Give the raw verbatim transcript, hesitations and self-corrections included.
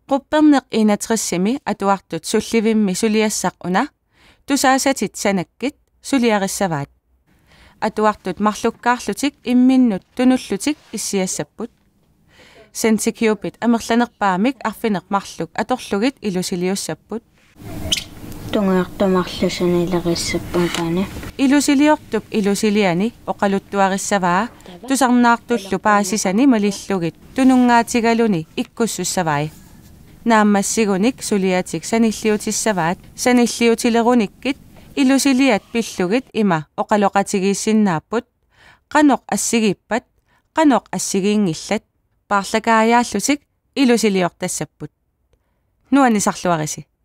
qupperneq inatrissimi atuartut sullivimmi suliassaq una tusaasatit sanakkit suliarissavaat atuartut marlukkaarlutik imminnut tunullutik issiassapput sensikiupit amerlanerpaamik arfineq marluk atorlugit ilusiliussapput tungeartumarlusunileriссаппутаани ilusiliortup ilusiliani oqaluttuarissavaa tusarnaartullu paasisani malillugit tunungaatigaluni ikkussussavai naammassigunik suliatik sanilliutissavaat sanilliutilerunikkit ilusiliat pillugit ima oqaloqatigiissinnaaput qanoq assigippat qanoq assigiingillat parlakaajaallutik ilusiliortassapput nuanisarluarisi